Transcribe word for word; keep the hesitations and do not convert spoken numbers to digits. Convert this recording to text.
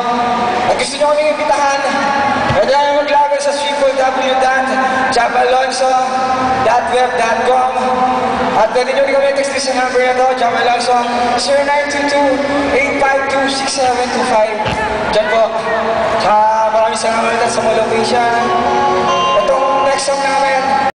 At gusto nyo kaming imbitahan, pwede namin mag-login sa w w w dot jabalonso dot web dot com. At pwede nyo rin kami text sa number na to, Jabalonso, zero nine two two, eight five two, six seven two five. Diyan po. Tsaka maraming salamat sa mga location. Itong next song namin,